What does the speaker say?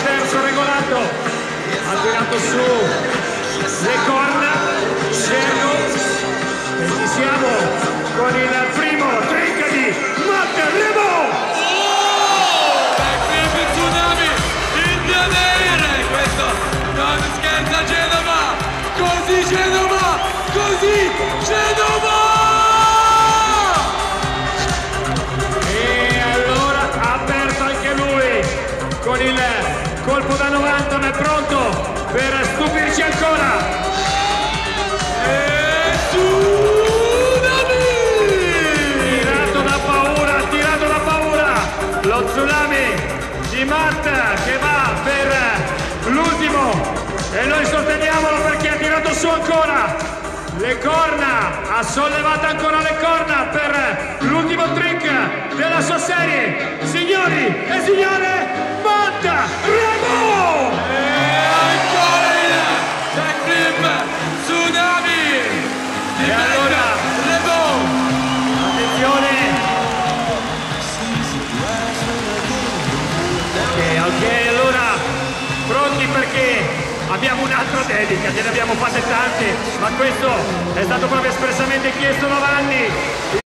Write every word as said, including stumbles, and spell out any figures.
terzo regolato, ha tirato su le corna, Cerno, e ci siamo con il primo drink di Matt Remo. Oh! Backflip Tsunami, Indianere, questo non scherza Genova, così Genova, così Genova! E allora ha aperto anche lui con il colpo da novanta, ma è pronto per stupirci ancora. E Tsunami! Tirato da paura, tirato da paura, lo Tsunami di Matt che va per l'ultimo e noi sosteniamolo perché ha tirato su ancora le corna, ha sollevato ancora le corna per l'ultimo trick della sua serie. Signori e signore, Matt Remo! E ancora il backflip Tsunami! E allora, Remo! attenzione! Ok, ok, allora, pronti perché abbiamo un'altra dedica, ne abbiamo fatte tante, ma questo è stato proprio espressamente chiesto da Vanni.